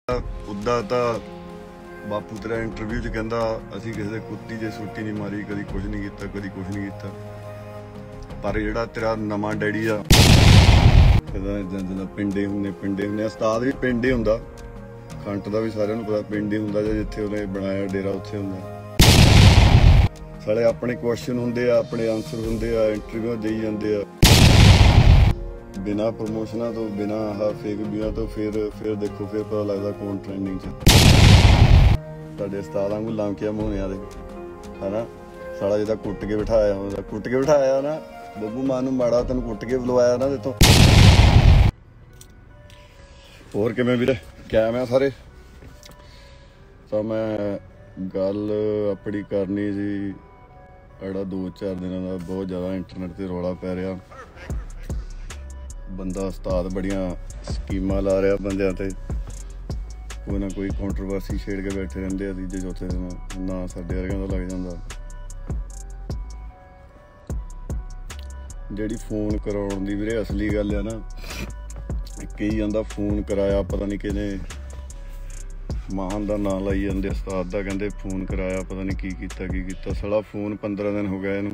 उदा तो बापू तेरा इंटरव्यू च कहंदा असीं किसी दे कुत्ती जे सूटी नहीं मारी, कदी कुछ नहीं कीता, कदी कुछ नहीं कीता। पर जिहड़ा तेरा नवां डैडी आ पिंडे हुंदे उस्ताद भी पिंडे हुंदा, खंट दा भी सारिआं नूं पता पिंडे हुंदा, जिथे उहने बनाया डेरा उत्थे हुंदा। साले अपने क्वेश्चन हुंदे आ, अपने आंसर हुंदे आ, इंटरव्यू देई जांदे आ बिना प्रमोशना तो, बिना आह फेक व्यूआं तो। फिर देखो फिर पता लगदा कौन ट्रेंडिंग च। तुहाडे उस्ताद वांगू लांकिया मोहनिया दे है ना, साला जिदा कुट के बिठाया ना बब्बू मां नूं माड़ा तैनूं कुट के बुलवाया ना तेतों। होर किवें वीरे कैम आ सारे? तो मैं गल अपनी करनी जी, अड़ा 2-4 दिनों का बहुत ज़्यादा इंटरनेट से रौला पै रहा। बंदा उस्ताद बड़ियां स्कीमां ला रहा बंदियां ते, कोई ना कोई कॉन्ट्रोवर्सी छेड़ के बैठे रहंदे आ। तीजे चौथे दिन ना साडे वर्गिआं दा लग जांदा। जिहड़ी फोन कराउण दी वीरे असली गल है ना, कई जांदा फोन कराया पता नहीं किहने महान दा नां लाई जांदे, उस्ताद दा कहंदे फोन कराया पता नहीं की कीता। साला फोन 15 दिन हो गए इहनूं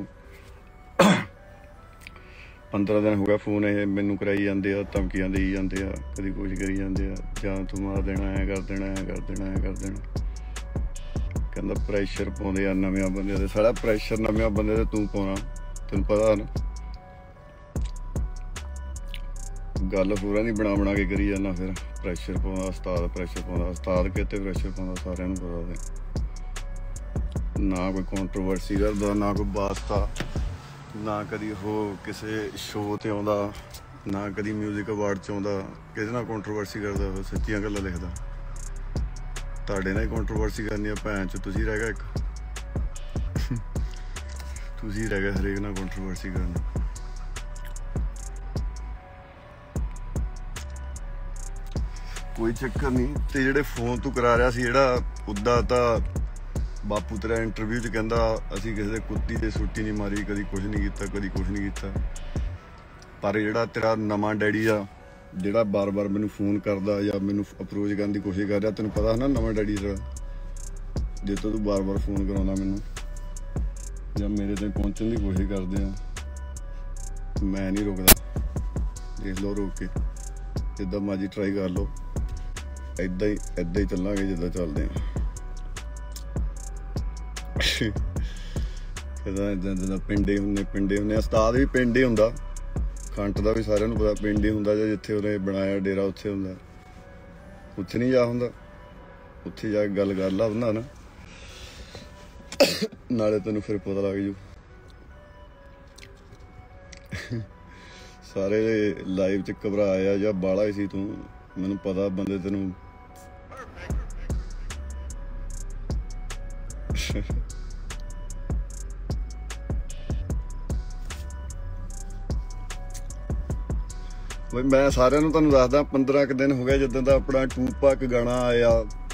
15 दिन हो गया फोन ये मैनू कराई जाते आ, धमकियां देई जाते आ, कभी कुछ करी जाते आ, जान तू मार देना, ऐ कर देना। कहंदा प्रैशर पाउंदे आ नवें बंदे ते। सारा प्रैशर नवें बंदे ते तू पाउणा, तैनूं पता ना। गल पूरा नहीं बना के करी जाना, फिर प्रैशर पाउंदा उस्ताद, प्रैशर पाउंदा उस्ताद, किते प्रैशर पाउंदा सारिआं नूं पता ते। ना कोई कॉन्ट्रोवर्सी करदा, ना कोई वास्ता, ना कदी हो किसी शो ते आउंदा, ना कदी म्यूजिक अवार्ड च आउंदा। किहदे नाल कॉन्ट्रोवर्सी करदा? सच्चियां गल्लां लिखदा। तुहाडे नाल ही कॉन्ट्रोवर्सी करनी है भैन च, तुसीं रह गए इक तुसीं रह गए हरेक नाल कॉन्ट्रोवर्सी करनी। कोई चक्कर नहीं। ते जिहड़े फोन तू करा रहा सी, जिहड़ा उदा तां बापू तेरा इंटरव्यू च कहंदा असीं किसी दे कुत्ती ते सूटी नहीं मारी, कदी कुछ नहीं कीता, कदी कुछ नहीं कीता। पर जिहड़ा तेरा नवां डैडी आ, जिहड़ा बार बार मैनूं फोन करदा या मैनूं अप्रोच करन दी कोशिश कर रहा, तैनूं पता ना नवां डैडी तेरा, जित्थों तू बार बार फोन कराउंदा मैनूं या मेरे ते पहुंचण दी कोशिश करदे आ, मैं नहीं रुकदा। देख लो रोक के, जिद्दां मर्जी ट्राई कर लो, इदां ही चलांगे जिद्दां चलदे आ। पिंडे हुंदे उस्ताद भी पिंडे हुंदा, खंट दा भी सारिआं नूं पता पिंडे हुंदा, जिथे उहने बनाया डेरा उत्थे हुंदा। उत्थे नहीं जा हुंदा, उत्थे जा गल कर ला हुंदा ना, नाले तैनूं फिर पता लग जू। सारे लाइव च घबराया जां बाला ही सी तूं, मैनूं पता बंदे तैनूं मैं सारिआं नूं तुहानूं दसदा 15 दिन हो गए जिद्दां दा अपना टूपाक गाना आया।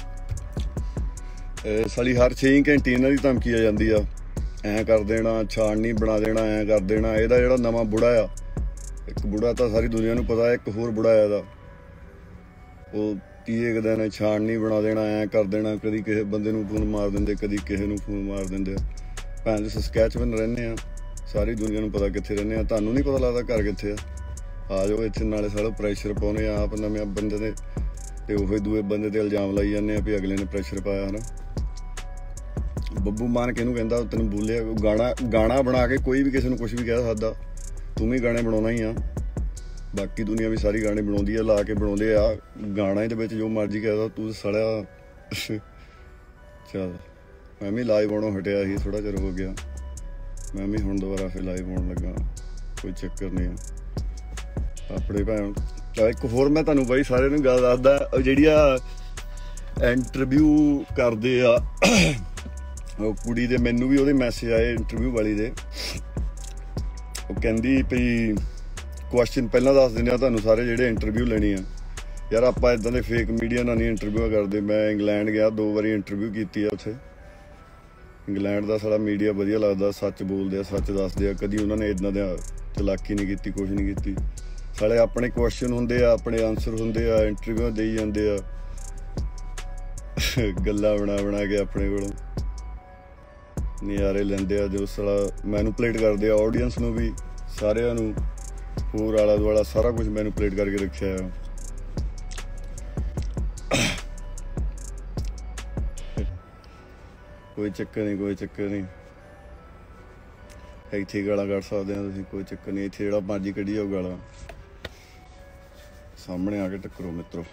साली हर 6 घंटे इन्हां दी धमकी आ जांदी आ, ऐ कर देना, छाड़नी बना देना, ऐ कर देना। इहदा जिहड़ा नवां बुढ़ा आ, एक बुढ़ा तां सारी दुनिया नूं पता, एक होर बुढ़ा आ दा, ओह 30 दिन छाड़नी बना देना, ऐ कर देना। कदी किसी बंदे नूं फोन मार दिंदे, कदी किसी नूं फोन मार दिंदे। भैन च सस्कैचुअन रहिंदे आ, सारी दुनिया नूं पता कित्थे रहिंदे आ। तुहानूं नहीं पता लगदा घर कित्थे आ जाओ इत्थे, नाले सारा प्रैशर पाउने आप नवें बंदे दे ते ओही दूए बंदे ते इल्जाम लाई जाने भी अगले ने प्रैशर पाया है ना। बब्बू मान किहनूं कहंदा? तैनूं बोलिआ गाना बना के कोई भी किसी नूं कुछ भी कह सकदा, तूं भी गाने बनाउणा ही आ, बाकी दुनिया भी सारी गाने बनाउंदी आ, ला के बनाउंदे आ। गाना दे विच जो मर्जी कहदा, तूं सड़िआ। चल मैं भी लाइव आउणों हटिया ही, थोड़ा चिर हो गया, मैं भी हुण दोबारा फिर लाइव आउण लगा, कोई चक्कर नहीं है अपने भैन। एक होर मैं तुहानूं बई सारिआं नूं गल दसदा, जिहड़ियां इंटरव्यू करदे आ कुड़ी दे, मैनूं भी ਉਹਦੇ मैसेज आए इंटरव्यू वाली दे। ਉਹ ਕਹਿੰਦੀ ਭਈ क्वेश्चन ਪਹਿਲਾਂ ਦੱਸ ਦਿੰਦੇ ਆ ਤੁਹਾਨੂੰ ਸਾਰੇ ਜਿਹੜੇ ਇੰਟਰਵਿਊ ਲੈਣੀ ਆ। ਯਾਰ ਆਪਾਂ ਇਦਾਂ ਦੇ ਫੇਕ ਮੀਡੀਆ ਨਾਲ ਨਹੀਂ ਇੰਟਰਵਿਊ ਕਰਦੇ। ਮੈਂ ਇੰਗਲੈਂਡ ਗਿਆ, 2 ਵਾਰੀ ਇੰਟਰਵਿਊ ਕੀਤੀ ਆ ਉੱਥੇ। ਇੰਗਲੈਂਡ ਦਾ ਸਾਡਾ ਮੀਡੀਆ ਵਧੀਆ ਲੱਗਦਾ, ਸੱਚ ਬੋਲਦੇ ਆ, ਸੱਚ ਦੱਸਦੇ ਆ, ਕਦੀ ਉਹਨਾਂ ਨੇ ਇਦਾਂ ਦਾ ਚਲਾਕੀ ਨਹੀਂ ਕੀਤੀ, ਕੁਛ ਨਹੀਂ ਕੀਤੀ। साले अपने क्वेश्चन होंगे, अपने आंसर होंगे, इंटरव्यू दे जाते ਗੱਲਾਂ ਬਣਾ ਕੇ ਆਪਣੇ ਕੋਲੋਂ ਨਜ਼ਾਰੇ ਲੈਂਦੇ ਆ। ਜੋ ਸਾਲਾ ਮੈਨੂਪਲੇਟ ਕਰਦੇ ਆ ਆਡੀਅנס ਨੂੰ ਵੀ, ਸਾਰਿਆਂ ਨੂੰ, ਹੋਰ ਆਲਾ ਦੁਆਲਾ ਸਾਰਾ ਕੁਝ ਮੈਨੂਪਲੇਟ ਕਰਕੇ ਰੱਖਿਆ ਆ। ਕੋਈ ਚੱਕਰ ਨਹੀਂ ਇੱਥੇ ਗਾਲਾਂ ਕੱਢ ਸਕਦੇ ਆ ਤੁਸੀਂ, ਕੋਈ ਚੱਕਰ ਨਹੀਂ। ਇੱਥੇ ਜਿਹੜਾ ਮਰਜ਼ੀ ਕੱਢੀ ਜਾਓ ਗਾਲਾਂ, ਸਾਹਮਣੇ ਆ ਕੇ ਟੱਕਰੋ ਮਿੱਤਰੋ।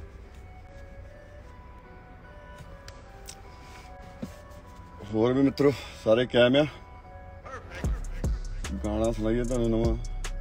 ਹੋਰ ਵੀ ਮਿੱਤਰੋ ਸਾਰੇ ਕਾਇਮ ਆ। ਗਾਣਾ ਸੁਣਾਈਏ ਤੁਹਾਨੂੰ ਨਵਾਂ,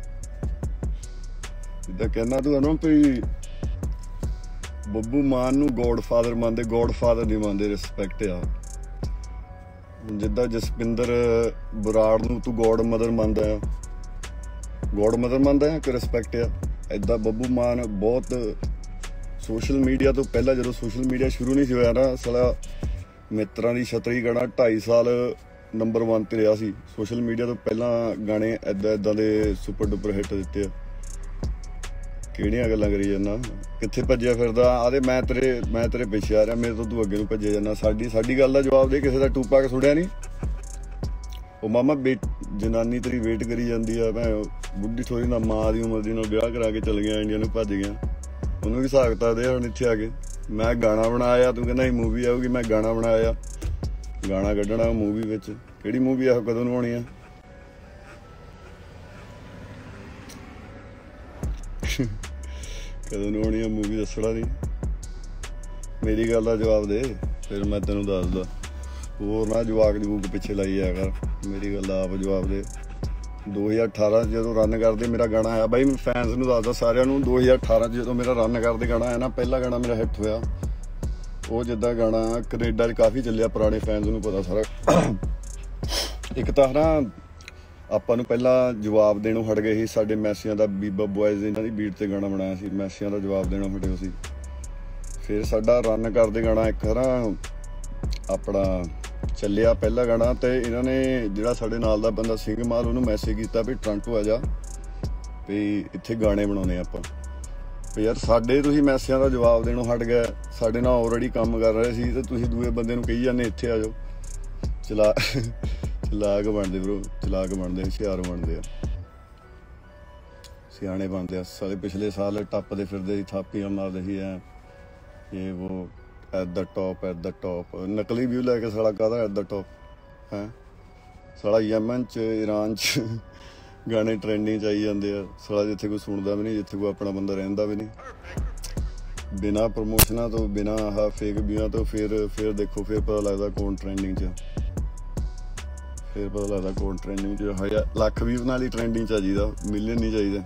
ਜਿੱਦਾਂ ਕਹਿੰਦਾ ਤੂੰ ਨਾ ਵੀ ਬੱਬੂ ਮਾਨ ਨੂੰ ਗੋਡ ਫਾਦਰ ਮੰਨਦੇ, ਗੋਡ ਫਾਦਰ ਨਹੀਂ ਮੰਨਦੇ, ਰਿਸਪੈਕਟ ਆ। ਜਿੱਦਾਂ ਜਸਪਿੰਦਰ ਬਰਾੜ ਨੂੰ ਤੂੰ ਗੋਡ ਮਦਰ ਮੰਨਦਾ ਆ, ਗੋਡ ਮਦਰ ਮੰਨਦਾ ਆ ਕਿ ਰਿਸਪੈਕਟ ਆ। ਏਦਾਂ ਬੱਬੂ ਮਾਨ ਬਹੁਤ ਸੋਸ਼ਲ ਮੀਡੀਆ ਤੋਂ ਪਹਿਲਾਂ, ਜਦੋਂ ਸੋਸ਼ਲ ਮੀਡੀਆ ਸ਼ੁਰੂ ਨਹੀਂ ਸੀ ਹੋਇਆ ਨਾ, ਸਾਲਾ ਮਿੱਤਰਾਂ ਦੀ ਛਤਰੀ ਗਾਣਾ 2.5 ਸਾਲ ਨੰਬਰ 1 ਤੇ ਰਿਹਾ ਸੀ। ਸੋਸ਼ਲ ਮੀਡੀਆ ਤੋਂ ਪਹਿਲਾਂ ਗਾਣੇ ਏਦਾਂ ਦੇ ਸੁਪਰ ਡੁਪਰ ਹਿੱਟ ਦਿੱਤੇ ਆ। ਕਿਹੜੀਆਂ ਗੱਲਾਂ ਕਰੀ ਜਾਂਦਾ, ਕਿੱਥੇ ਭੱਜਿਆ ਫਿਰਦਾ? ਆਦੇ ਮੈਂ ਤੇਰੇ ਪਿੱਛੇ ਆ ਰਿਹਾ, ਮੇਰੇ ਤੋਂ ਤੂੰ ਅੱਗੇ ਨੂੰ ਭੱਜਿਆ ਜਾਂਦਾ। ਸਾਡੀ ਗੱਲ ਦਾ ਜਵਾਬ ਦੇ। ਕਿਸੇ ਦਾ ਟੂਪਾ ਕੇ ਸੁਣਿਆ ਨਹੀਂ? ਉਹ ਮਾਮਾ ਜਨਾਨੀ ਤੇਰੀ ਵੇਟ ਕਰੀ ਜਾਂਦੀ ਆ, ਮੈਂ ਬੁੱਢੀ ਥੋੜੀ ਨਾ ਮਾਂ ਦੀ ਉਮਰ ਦੀ ਨਾਲ ਵਿਆਹ ਕਰਾ ਕੇ ਚਲ ਗਿਆ, ਇੰਡੀਆ ਨੂੰ ਭੱਜ ਗਿਆ। ਉਹਨੂੰ ਵੀ ਹਿਸਾਬ ਕਿਤਾਬ ਦੇ। ਹੁਣ ਇੱਥੇ ਆ ਕੇ ਮੈਂ ਗਾਣਾ ਬਣਾਇਆ, ਤੂੰ ਕਹਿੰਦਾ ਸੀ ਮੂਵੀ ਆਊਗੀ, ਮੈਂ ਗਾਣਾ ਬਣਾਇਆ, ਗਾਣਾ ਕੱਢਣਾ ਮੂਵੀ ਵਿੱਚ। ਕਿਹੜੀ ਮੂਵੀ ਆ, ਕਦੋਂ ਨੂੰ ਆਉਣੀ ਆ? ਕਦੋਂ ਨੂੰ ਆਉਣੀ ਆ ਮੂਵੀ, ਦੱਸਣਾ ਨਹੀਂ। ਮੇਰੀ ਗੱਲ ਦਾ ਜਵਾਬ ਦੇ, ਫਿਰ ਮੈਂ ਤੈਨੂੰ ਦੱਸਦਾ। ਹੋਰ ਨਾ ਜਵਾਕ ਜਵੂਕ ਪਿੱਛੇ ਲਾਈ ਆ ਕਰ, ਮੇਰੀ ਗੱਲ ਦਾ ਆਪ ਜਵਾਬ ਦੇ। 2018 'ਚ ਜਦੋਂ ਰਨ ਕਰਦੇ ਮੇਰਾ ਗਾਣਾ ਆਇਆ, ਬਾਈ ਮੈਂ ਫੈਨਸ ਨੂੰ ਦੱਸਦਾ ਸਾਰਿਆਂ ਨੂੰ, 2018 'ਚ ਜਦੋਂ ਮੇਰਾ ਰਨ ਕਰਦੇ ਗਾਣਾ ਆਇਆ ਨਾ, ਪਹਿਲਾ ਗਾਣਾ ਮੇਰਾ ਹਿੱਟ ਹੋਇਆ। ਉਹ ਜਿੱਦਾਂ ਗਾਣਾ ਕੈਨੇਡਾ 'ਚ ਕਾਫੀ ਚੱਲਿਆ, ਪੁਰਾਣੇ ਫੈਨਸ ਨੂੰ ਪਤਾ ਸਾਰਾ। ਇੱਕ ਤਾਂ ਨਾ ਆਪਾਂ ਨੂੰ ਪਹਿਲਾਂ ਜਵਾਬ ਦੇਣੋਂ ਹਟ ਗਏ ਸੀ, ਸਾਡੇ ਮੈਸੀਆਂ ਦਾ ਬੀਬਾ ਬੋਇਜ਼ ਇਹਨਾਂ ਦੀ ਬੀਟ ਤੇ ਗਾਣਾ ਬਣਾਇਆ ਸੀ, ਮੈਸੀਆਂ ਦਾ ਜਵਾਬ ਦੇਣੋਂ ਹਟੇ ਸੀ। ਫਿਰ ਸਾਡਾ ਰਨ ਕਰਦੇ ਗਾਣਾ ਇੱਕ ਨਾ ਆਪਣਾ ਚੱਲਿਆ ਪਹਿਲਾ ਗਾਣਾ, ਤੇ ਇਹਨਾਂ ਨੇ ਜਿਹੜਾ ਸਾਡੇ ਨਾਲ ਦਾ ਬੰਦਾ ਸਿੰਘ ਮਾਲ, ਉਹਨੂੰ ਮੈਸੇਜ ਕੀਤਾ ਵੀ ਟੋਰਾਂਟੋ ਆ ਜਾ, ਵੀ ਇੱਥੇ ਗਾਣੇ ਬਣਾਉਣੇ ਆਪਾਂ। ਵੀ ਯਾਰ ਸਾਡੇ ਤੁਸੀਂ ਮੈਸਿਆਂ ਦਾ ਜਵਾਬ ਦੇਣੋਂ ਹਟ ਗਏ, ਸਾਡੇ ਨਾਲ ਆਲਰੇਡੀ ਕੰਮ ਕਰ ਰਹੇ ਸੀ, ਤੇ ਤੁਸੀਂ ਦੂਏ ਬੰਦੇ ਨੂੰ ਕਹੀ ਜਾਂਦੇ ਇੱਥੇ ਆ ਜਾਓ। ਚਲਾਕ ਬਣਦੇ ਬਰੋ, ਚਲਾਕ ਬਣਦੇ, ਹੁਸ਼ਿਆਰ ਬਣਦੇ ਆ, ਸਿਆਣੇ ਬਣਦੇ ਆ ਸਾਲੇ। ਪਿਛਲੇ ਸਾਲ ਟੱਪਦੇ ਫਿਰਦੇ ਸੀ, ਥਾਪੀਆਂ ਮਾਰਦੇ ਸੀ ਐ ਇਹ ਵੋ, ਐਟ ਦਾ ਟੌਪ। ਨਕਲੀ ਵਿਊ ਲੈ ਕੇ ਸਾਲਾ ਕਾਹਦਾ ਐਟ ਦਾ ਟੌਪ ਹੈ? ਸਾਲਾ ਯਮਨ 'ਚ, ਈਰਾਨ 'ਚ ਗਾਣੇ ਟਰੈਂਡਿੰਗ 'ਚ ਆਈ ਜਾਂਦੇ ਆ ਸਾਲਾ, ਜਿੱਥੇ ਕੋਈ ਸੁਣਦਾ ਵੀ ਨਹੀਂ, ਜਿੱਥੇ ਕੋਈ ਆਪਣਾ ਬੰਦਾ ਰਹਿੰਦਾ ਵੀ ਨਹੀਂ। ਬਿਨਾਂ ਪ੍ਰਮੋਸ਼ਨਾਂ ਤੋਂ, ਬਿਨਾਂ ਆਹ ਫੇਕ ਵਿਊਆਂ ਤੋਂ ਫਿਰ ਦੇਖੋ, ਫਿਰ ਪਤਾ ਲੱਗਦਾ ਕੌਣ ਟਰੈਂਡਿੰਗ 'ਚ, ਫਿਰ ਪਤਾ ਲੱਗਦਾ ਕੌਣ ਟਰੈਂਡਿੰਗ 'ਚ। ਲੱਖ ਵਿਊ ਨਾਲ ਹੀ ਟਰੈਂਡਿੰਗ 'ਚ ਆ ਜੀਦਾ, ਮਿਲੀਅਨ ਨਹੀਂ ਚਾਹੀਦਾ।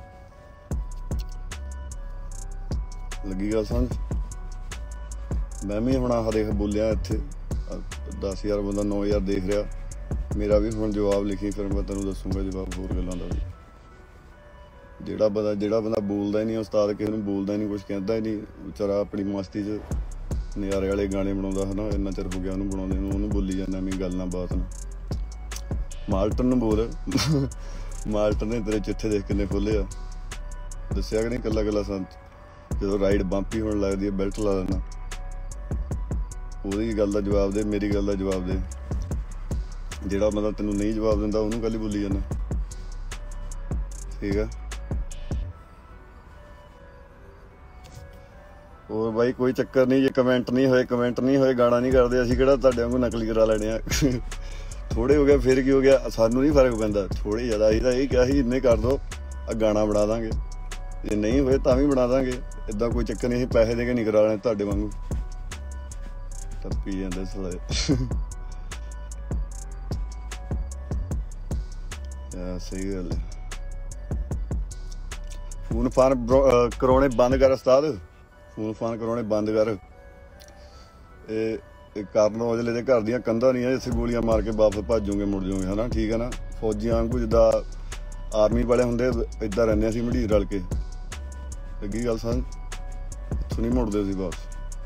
ਲੱਗੀ ਗੱਲ ਸਮਝ? ਮੈਂ ਵੀ ਹੁਣ ਆਹ ਦੇਖ ਬੋਲਿਆ, ਇੱਥੇ 10,000 ਬੰਦਾ 9,000 ਦੇਖ ਰਿਹਾ, ਮੇਰਾ ਵੀ ਹੁਣ ਜਵਾਬ ਲਿਖੀ, ਫਿਰ ਮੈਂ ਤੈਨੂੰ ਦੱਸੂਗਾ ਜਵਾਬ ਹੋਰ ਗੱਲਾਂ ਦਾ ਵੀ। ਜਿਹੜਾ ਬੰਦਾ ਬੋਲਦਾ ਹੀ ਨਹੀਂ, ਉਸਤਾਦ ਕਿਸੇ ਨੂੰ ਬੋਲਦਾ ਹੀ ਨਹੀਂ, ਕੁਛ ਕਹਿੰਦਾ ਹੀ ਨਹੀਂ, ਵਿਚਾਰਾ ਆਪਣੀ ਮਸਤੀ 'ਚ ਨਜ਼ਾਰੇ ਵਾਲੇ ਗਾਣੇ ਬਣਾਉਂਦਾ ਹੈ ਨਾ। ਇੰਨਾ ਚਿਰ ਹੋ ਗਿਆ ਉਹਨੂੰ ਬਣਾਉਂਦੇ ਨੂੰ, ਉਹਨੂੰ ਬੋਲੀ ਜਾਂਦਾ ਮੈਂ ਗੱਲ ਨਾ ਬਾਤ ਨੂੰ। ਮਾਲਟਨ ਨੂੰ ਬੋਲ, ਮਾਲਟਨ ਨੇ ਤੇਰੇ ਚਿੱਠੇ ਦੇਖ ਕਿੰਨੇ ਖੋਲੇ ਆ, ਦੱਸਿਆ ਕਿ ਨਹੀਂ? ਕੱਲਾ ਸੰਤ ਜਦੋਂ ਰਾਈਡ ਬੰਪੀ ਹੋਣ ਲੱਗਦੀ ਹੈ, ਬੈਲਟ ਲਾ ਲੈਣਾ। ਉਹਦੀ ਗੱਲ ਦਾ ਜਵਾਬ ਦੇ, ਮੇਰੀ ਗੱਲ ਦਾ ਜਵਾਬ ਦੇ। ਜਿਹੜਾ ਬੰਦਾ ਤੈਨੂੰ ਨਹੀਂ ਜਵਾਬ ਦਿੰਦਾ ਉਹਨੂੰ ਕੱਲ ਹੀ ਬੋਲੀ ਜਾਂਦਾ, ਠੀਕ ਆ? ਹੋਰ ਬਾਈ ਕੋਈ ਚੱਕਰ ਨਹੀਂ, ਜੇ ਕਮੈਂਟ ਨਹੀਂ ਹੋਏ ਗਾਣਾ ਨਹੀਂ ਕਰਦੇ ਅਸੀਂ, ਕਿਹੜਾ ਤੁਹਾਡੇ ਵਾਂਗੂ ਨਕਲੀ ਕਰਾ ਲੈਣੇ ਆ। ਥੋੜੇ ਹੋ ਗਿਆ ਫਿਰ ਕੀ ਹੋ ਗਿਆ, ਸਾਨੂੰ ਨਹੀਂ ਫਰਕ ਪੈਂਦਾ। ਥੋੜੇ ਜ਼ਿਆਦਾ ਅਸੀਂ ਤਾਂ ਇਹ ਕਿਹਾ ਸੀ ਇੰਨੇ ਕਰ ਦੋ, ਗਾਣਾ ਬਣਾ ਦਾਂਗੇ, ਜੇ ਨਹੀਂ ਹੋਏ ਤਾਂ ਵੀ ਬਣਾ ਦਾਂਗੇ, ਏਦਾਂ ਕੋਈ ਚੱਕਰ ਨਹੀਂ। ਅਸੀਂ ਪੈਸੇ ਦੇ ਕੇ ਨਹੀਂ ਕਰਾ ਲੈਣੇ ਤੁਹਾਡੇ ਵਾਂਗੂ, ਟੱਪੀ ਜਾਂਦੇ ਸਾਲੇ। ਸਹੀ ਗੱਲ ਹੈ। ਫੋਨ ਫਾਨ ਕਰਾਉਣੇ ਬੰਦ ਕਰ ਉਸਤਾਦ, ਫੋਨ ਫਾਨ ਕਰਾਉਣੇ ਬੰਦ ਕਰ। ਇਹ ਕਰਨ ਔਜਲੇ ਦੇ ਘਰ ਦੀਆਂ ਕੰਧਾਂ ਨਹੀਂ ਆ ਜਿੱਥੇ ਗੋਲੀਆਂ ਮਾਰ ਕੇ ਵਾਪਸ ਭੱਜੋਗੇ, ਮੁੜ ਜਾਓਗੇ, ਹੈ ਨਾ? ਠੀਕ ਹੈ ਨਾ? ਫੌਜੀਆਂ ਵਾਂਗੂ ਜਿੱਦਾਂ ਆਰਮੀ ਵਾਲੇ ਹੁੰਦੇ, ਇੱਦਾਂ ਰਹਿੰਦੇ ਅਸੀਂ ਮੰਡੀਰ ਰਲ ਕੇ। ਲੱਗੀ ਗੱਲ ਸਮਝ? ਇੱਥੋਂ ਨਹੀਂ ਮੁੜਦੇ ਸੀ ਵਾਪਸ।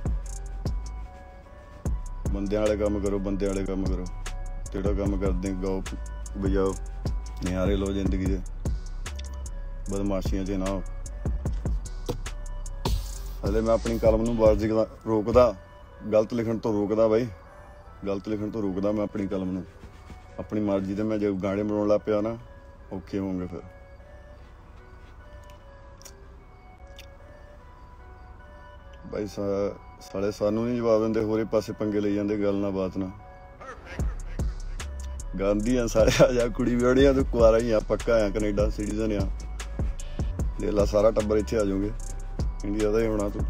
ਬੰਦਿਆਂ ਵਾਲੇ ਕੰਮ ਕਰੋ, ਜਿਹੜਾ ਕੰਮ ਕਰਦੇ ਗਾਓ ਵਜਾਓ, ਨਿਆਰੇ ਲਓ ਜ਼ਿੰਦਗੀ ਦੇ, ਬਦਮਾਸ਼ੀਆਂ 'ਚ ਨਾ ਹਲੇ। ਮੈਂ ਆਪਣੀ ਕਲਮ ਨੂੰ ਰੋਕਦਾ, गलत लिखण तो रोकदा बाई, गलत लिखण तो रोकदा मैं अपनी कलम नूं। अपनी मर्जी ते मैं जो गाने बनाउण लग पिया ना औखे होंगे फिर। भाई साले सानू नहीं जवाब देंदे, होरे पासे पंगे ले जांदे गल ना बात ना। गांधी आ सारे, आ जा कुड़ी विआहणी आ, तू कुआरा ही आ, पक्का आ, कनेडा सिटीजन आ, ले ला सारा टब्बर इत्थे आ जाओगे, इंडिया दा ही होना तू।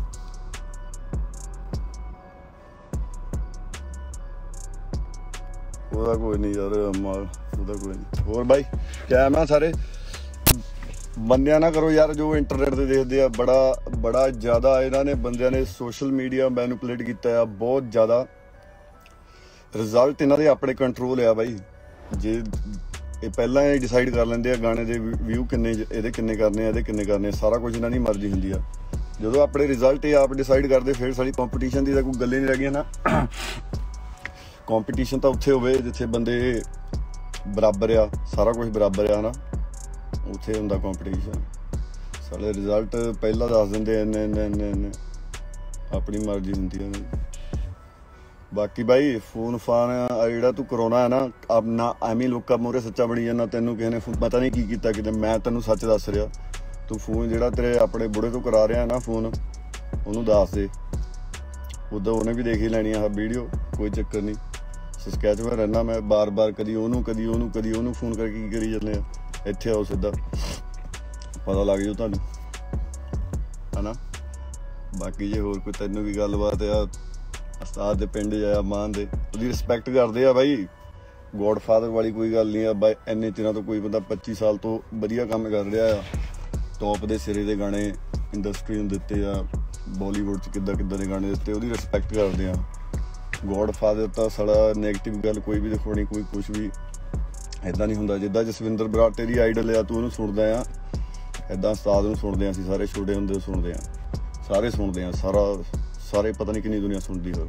ਉਹਦਾ ਕੋਈ ਨਹੀਂ ਯਾਰ, ਉਹਦਾ ਕੋਈ ਨਹੀਂ। ਹੋਰ ਬਾਈ ਕਿਆ ਮੈਂ ਸਾਰੇ ਬੰਦਿਆਂ ਨਾ ਕਰੋ ਯਾਰ ਜੋ ਇੰਟਰਨੈਟ ਤੇ ਦੇਖਦੇ ਆ। ਬੜਾ ਜ਼ਿਆਦਾ ਇਹਨਾਂ ਨੇ ਬੰਦਿਆਂ ਨੇ ਸੋਸ਼ਲ ਮੀਡੀਆ ਮੈਨੂਪੂਲੇਟ ਕੀਤਾ ਆ, ਬਹੁਤ ਜ਼ਿਆਦਾ। ਰਿਜ਼ਲਟ ਇਹਨਾਂ ਦੇ ਆਪਣੇ ਕੰਟਰੋਲ ਆ ਬਾਈ। ਜੇ ਇਹ ਪਹਿਲਾਂ ਹੀ ਡਿਸਾਈਡ ਕਰ ਲੈਂਦੇ ਆ ਗਾਣੇ ਦੇ ਵਿਊ ਕਿੰਨੇ, ਇਹਦੇ ਕਿੰਨੇ ਕਰਨੇ ਆ, ਇਹਦੇ ਕਿੰਨੇ ਕਰਨੇ, ਸਾਰਾ ਕੁਝ ਇਹਨਾਂ ਦੀ ਮਰਜ਼ੀ ਹੁੰਦੀ ਆ। ਜਦੋਂ ਆਪਣੇ ਰਿਜ਼ਲਟ ਇਹ ਆਪ ਡਿਸਾਈਡ ਕਰਦੇ ਫਿਰ ਸਾਡੀ ਕੰਪੀਟੀਸ਼ਨ ਦੀ ਤਾਂ ਕੋਈ ਗੱਲ ਹੀ ਨਹੀਂ ਰਹਿ ਗਈ ਨਾ। ਕੰਪੀਟੀਸ਼ਨ ਤਾਂ ਉੱਥੇ ਹੋਵੇ ਜਿੱਥੇ ਬੰਦੇ ਬਰਾਬਰ ਆ, ਸਾਰਾ ਕੁਝ ਬਰਾਬਰ ਆ ਨਾ, ਉੱਥੇ ਹੁੰਦਾ ਕੰਪੀਟੀਸ਼ਨ। ਸਾਲੇ ਰਿਜ਼ਲਟ ਪਹਿਲਾਂ ਦੱਸ ਦਿੰਦੇ ਇੰਨੇ ਇੰਨੇ ਇੰਨੇ ਇੰਨੇ, ਆਪਣੀ ਮਰਜ਼ੀ ਹੁੰਦੀ ਹੈ। ਬਾਕੀ ਬਾਈ ਫੋਨ ਫਾਨ ਆ ਜਿਹੜਾ ਤੂੰ ਕਰਾਉਣਾ ਹੈ ਨਾ ਆਪਣਾ, ਐਵੇਂ ਲੋਕਾਂ ਮੂਹਰੇ ਸੱਚਾ ਬਣੀ ਜਾਂਦਾ। ਤੈਨੂੰ ਕਿਸੇ ਨੇ ਪਤਾ ਨਹੀਂ ਕੀ ਕੀਤਾ ਕਿਤੇ, ਮੈਂ ਤੈਨੂੰ ਸੱਚ ਦੱਸ ਰਿਹਾ। ਤੂੰ ਫੋਨ ਜਿਹੜਾ ਤੇਰੇ ਆਪਣੇ ਬੁੜੇ ਤੋਂ ਕਰਾ ਰਿਹਾ ਨਾ ਫੋਨ, ਉਹਨੂੰ ਦੱਸ ਦੇ, ਉੱਦਾਂ ਉਹਨੇ ਵੀ ਦੇਖ ਹੀ ਲੈਣੀ ਆ ਵੀਡੀਓ, ਕੋਈ ਚੱਕਰ ਨਹੀਂ। ਸਸਕੈਚੁਅਨ ਰਹਿਣਾ ਮੈਂ, ਬਾਰ ਕਦੀ ਉਹਨੂੰ ਫੋਨ ਕਰਕੇ ਕੀ ਕਰੀ ਜਾਂਦੇ ਆ। ਇੱਥੇ ਆਓ ਸਿੱਧਾ, ਪਤਾ ਲੱਗ ਜਾਊ ਤੁਹਾਨੂੰ, ਹਨਾ। ਬਾਕੀ ਜੇ ਹੋਰ ਕੋਈ ਤੈਨੂੰ ਵੀ ਗੱਲਬਾਤ ਆ, ਉਸਤਾਦ ਦੇ ਪਿੰਡ ਜਾਇਆ ਮਾਨ ਦੇ, ਉਹਦੀ ਰਿਸਪੈਕਟ ਕਰਦੇ ਆ ਬਾਈ। ਗੋਡ ਫਾਦਰ ਵਾਲੀ ਕੋਈ ਗੱਲ ਨਹੀਂ ਆ ਬਾਈ। ਇੰਨੇ ਚਿਰਾਂ ਤੋਂ ਕੋਈ ਬੰਦਾ 25 ਸਾਲ ਤੋਂ ਵਧੀਆ ਕੰਮ ਕਰ ਰਿਹਾ ਆ, ਟੌਪ ਦੇ ਸਿਰੇ ਦੇ ਗਾਣੇ ਇੰਡਸਟਰੀ ਨੂੰ ਦਿੱਤੇ ਆ, ਬਾਲੀਵੁੱਡ 'ਚ ਕਿੱਦਾਂ ਦੇ ਗਾਣੇ ਦਿੱਤੇ, ਉਹਦੀ ਰਿਸਪੈਕਟ ਕਰਦੇ ਆ। ਗੋਡ ਫਾਦਰ ਤਾਂ ਸਾਲਾ ਨੈਗੇਟਿਵ ਗੱਲ ਕੋਈ ਵੀ ਦਿਖਾਉਣੀ, ਕੋਈ ਕੁਛ ਵੀ ਇੱਦਾਂ ਨਹੀਂ ਹੁੰਦਾ। ਜਿੱਦਾਂ ਜਸਵਿੰਦਰ ਬਰਾੜ ਤੇਰੀ ਆਈਡਲ ਆ, ਤੂੰ ਉਹਨੂੰ ਸੁਣਦਾ ਆ, ਇੱਦਾਂ ਉਸਤਾਦ ਨੂੰ ਸੁਣਦੇ ਆ ਅਸੀਂ ਸਾਰੇ, ਛੋਟੇ ਹੁੰਦੇ ਸੁਣਦੇ ਆ, ਸਾਰੇ ਸੁਣਦੇ ਆ, ਸਾਰੇ ਪਤਾ ਨਹੀਂ ਕਿੰਨੀ ਦੁਨੀਆ ਸੁਣਦੀ। ਹੋਰ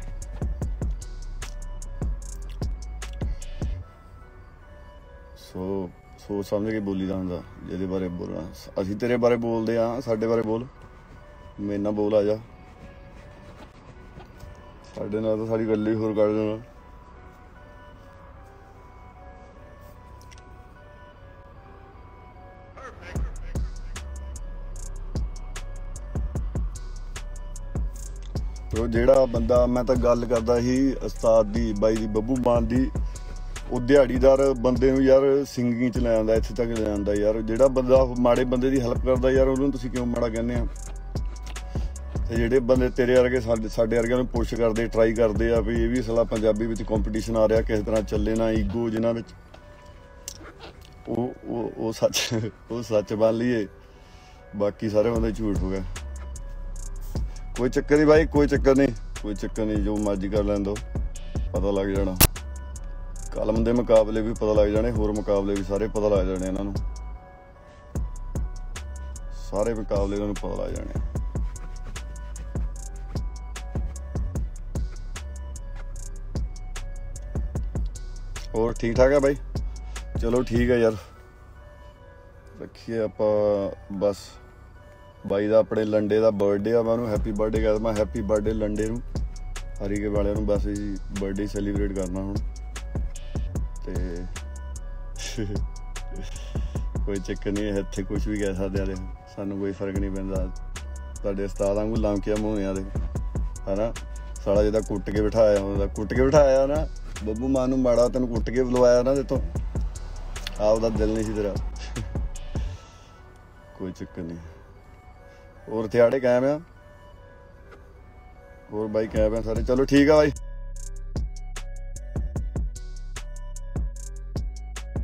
ਸੋਚ ਸਮਝ ਕੇ ਬੋਲੀ ਦਾ ਹੁੰਦਾ। ਜਿਹਦੇ ਬਾਰੇ ਬੋਲਣਾ, ਅਸੀਂ ਤੇਰੇ ਬਾਰੇ ਬੋਲਦੇ ਆ, ਸਾਡੇ ਬਾਰੇ ਬੋਲ, ਮੇਰੇ ਨਾਲ ਬੋਲ, ਆ ਜਾ ਸਾਡੇ ਨਾਲ, ਤਾਂ ਸਾਡੀ ਗੱਲ ਹੀ ਹੋਰ ਕਰ ਦੇਣਾ। ਜਿਹੜਾ ਬੰਦਾ, ਮੈਂ ਤਾਂ ਗੱਲ ਕਰਦਾ ਸੀ ਉਸਤਾਦ ਦੀ, ਬਾਈ ਦੀ, ਬੱਬੂ ਮਾਨ ਦੀ, ਉਹ ਦਿਹਾੜੀਦਾਰ ਬੰਦੇ ਨੂੰ ਯਾਰ ਸਿੰਗਿੰਗ 'ਚ ਲੈ ਆਉਂਦਾ, ਇੱਥੇ ਤੱਕ ਲੈ ਆਉਂਦਾ ਯਾਰ। ਜਿਹੜਾ ਬੰਦਾ ਮਾੜੇ ਬੰਦੇ ਦੀ ਹੈਲਪ ਕਰਦਾ ਯਾਰ, ਉਹਨੂੰ ਤੁਸੀਂ ਕਿਉਂ ਮਾੜਾ ਕਹਿੰਦੇ ਆ? ਤੇ ਜਿਹੜੇ ਬੰਦੇ ਤੇਰੇ ਵਰਗੇ ਸਾਡੇ ਵਰਗਿਆਂ ਨੂੰ ਪੁਸ਼ ਕਰਦੇ, ਟਰਾਈ ਕਰਦੇ ਆ ਵੀ ਇਹ ਵੀ ਸਾਲਾ ਪੰਜਾਬੀ ਵਿੱਚ ਕੰਪੀਟੀਸ਼ਨ ਆ ਰਿਹਾ, ਕਿਸੇ ਤਰ੍ਹਾਂ ਚੱਲੇ ਨਾ, ਈਗੋ ਜਿਨ੍ਹਾਂ ਵਿੱਚ, ਉਹ ਸੱਚ ਬਣ ਲਈਏ, ਬਾਕੀ ਸਾਰੇ ਬੰਦੇ ਝੂਠ ਹੋ ਗਏ। ਕੋਈ ਚੱਕਰ ਨਹੀਂ ਬਾਈ, ਕੋਈ ਚੱਕਰ ਨਹੀਂ, ਜੋ ਮਰਜ਼ੀ ਕਰ ਲੈਣ ਦੋ, ਪਤਾ ਲੱਗ ਜਾਣਾ। ਕਲਮ ਦੇ ਮੁਕਾਬਲੇ ਵੀ ਪਤਾ ਲੱਗ ਜਾਣੇ, ਹੋਰ ਮੁਕਾਬਲੇ ਵੀ ਸਾਰੇ ਪਤਾ ਲੱਗ ਜਾਣੇ ਇਹਨਾਂ ਨੂੰ, ਸਾਰੇ ਮੁਕਾਬਲੇ ਇਹਨਾਂ ਨੂੰ ਪਤਾ ਲੱਗ ਜਾਣੇ। ਹੋਰ ਠੀਕ ਠਾਕ ਹੈ ਬਾਈ? ਚਲੋ ਠੀਕ ਹੈ ਯਾਰ, ਰੱਖੀਏ ਆਪਾਂ। ਬਸ ਬਾਈ ਦਾ ਆਪਣੇ ਲੰਡੇ ਦਾ ਬਰਥਡੇ ਆ, ਮੈਂ ਉਹਨੂੰ ਹੈਪੀ ਬਰਥਡੇ ਕਹਿ ਦਵਾਂ। ਹੈਪੀ ਬਰਥਡੇ ਲੰਡੇ ਨੂੰ, ਹਰੀਕੇ ਵਾਲਿਆਂ ਨੂੰ। ਬਸ ਜੀ ਬਰਥਡੇ ਸੈਲੀਬ੍ਰੇਟ ਕਰਨਾ ਹੁਣ, ਤੇ ਕੋਈ ਚੱਕਰ ਨਹੀਂ, ਇੱਥੇ ਕੁਛ ਵੀ ਕਹਿ ਸਕਦੇ ਆ, ਸਾਨੂੰ ਕੋਈ ਫਰਕ ਨਹੀਂ ਪੈਂਦਾ। ਤੁਹਾਡੇ ਉਸਤਾਦ ਵਾਂਗੂ ਲੰਕਿਆ ਮੂੰਹਿਆਂ ਦੇ, ਹਨਾ। ਸਾਲਾ ਜਿਹਦਾ ਕੁੱਟ ਕੇ ਬਿਠਾਇਆ ਨਾ, ਬੱਬੂ ਮਾਨ ਨੂੰ ਮਾੜਾ ਤੈਨੂੰ ਕੁੱਟ ਕੇ ਬੁਲਵਾਇਆ ਨਾ ਜਿੱਥੋਂ, ਆਪਦਾ ਦਿਲ ਨਹੀਂ ਸੀ ਤੇਰਾ। ਕੋਈ ਚੱਕਰ ਨਹੀਂ। ਹੋਰ ਥਿਆੜੇ ਕਾਇਮ ਆ? ਹੋਰ ਬਾਈ ਕਾਇਮ ਆ ਸਾਰੇ? ਚਲੋ ਠੀਕ ਆ ਬਾਈ।